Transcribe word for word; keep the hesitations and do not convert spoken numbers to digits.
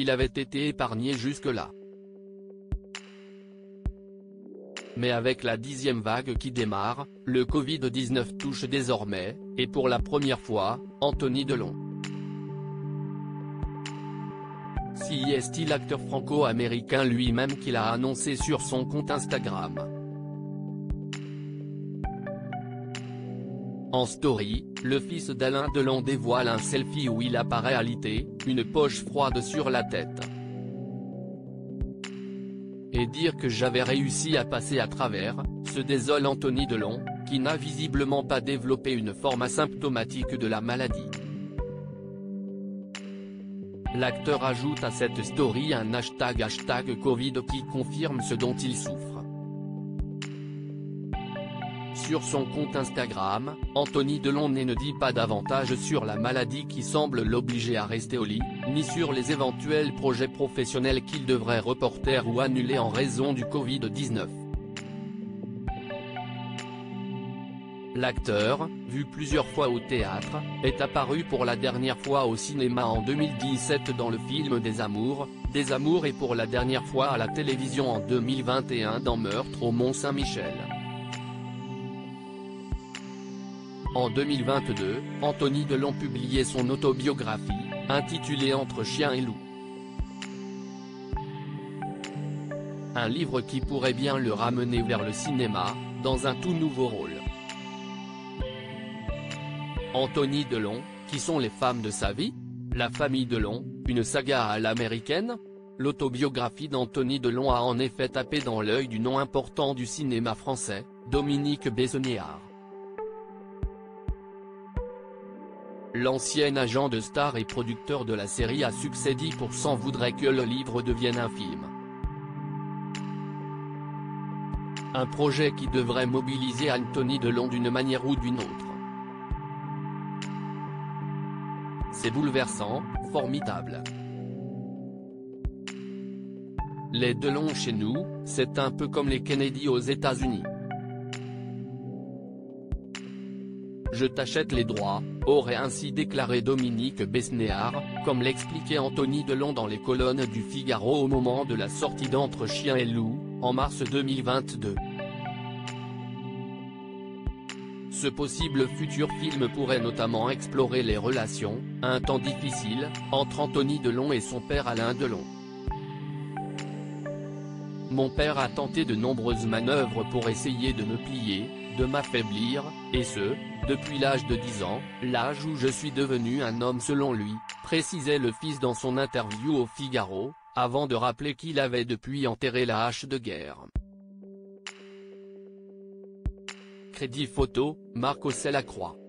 il avait été épargné jusque-là. Mais avec la dixième vague qui démarre, le Covid dix-neuf touche désormais, et pour la première fois, Anthony Delon. Si est-il l'acteur franco-américain lui-même qui l'a annoncé sur son compte Instagram. En story, le fils d'Alain Delon dévoile un selfie où il apparaît alité, une poche froide sur la tête. Et dire que j'avais réussi à passer à travers, se désole Anthony Delon, qui n'a visiblement pas développé une forme asymptomatique de la maladie. L'acteur ajoute à cette story un hashtag hashtag Covid qui confirme ce dont il souffre. Sur son compte Instagram, Anthony Delon ne dit pas davantage sur la maladie qui semble l'obliger à rester au lit, ni sur les éventuels projets professionnels qu'il devrait reporter ou annuler en raison du Covid dix-neuf. L'acteur, vu plusieurs fois au théâtre, est apparu pour la dernière fois au cinéma en deux mille dix-sept dans le film Des Amours, Des Amours et pour la dernière fois à la télévision en deux mille vingt et un dans Meurtre au Mont-Saint-Michel. En deux mille vingt-deux, Anthony Delon publiait son autobiographie, intitulée Entre chien et loup. Un livre qui pourrait bien le ramener vers le cinéma, dans un tout nouveau rôle. Anthony Delon, qui sont les femmes de sa vie? La famille Delon, une saga à l'américaine? L'autobiographie d'Anthony Delon a en effet tapé dans l'œil du nom important du cinéma français, Dominique Besniard. L'ancien agent de Star et producteur de la série à succès dix pour cent voudrait que le livre devienne un film. Un projet qui devrait mobiliser Anthony Delon d'une manière ou d'une autre. C'est bouleversant, formidable. Les Delon chez nous, c'est un peu comme les Kennedy aux États-Unis. Je t'achète les droits, aurait ainsi déclaré Dominique Besniard, comme l'expliquait Anthony Delon dans les colonnes du Figaro au moment de la sortie d'Entre chien et loup, en mars deux mille vingt-deux. Ce possible futur film pourrait notamment explorer les relations, un temps difficile, entre Anthony Delon et son père Alain Delon. Mon père a tenté de nombreuses manœuvres pour essayer de me plier, de m'affaiblir, et ce, depuis l'âge de dix ans, l'âge où je suis devenu un homme selon lui, précisait le fils dans son interview au Figaro, avant de rappeler qu'il avait depuis enterré la hache de guerre. Crédit photo, Marc Ossel-Lacroix.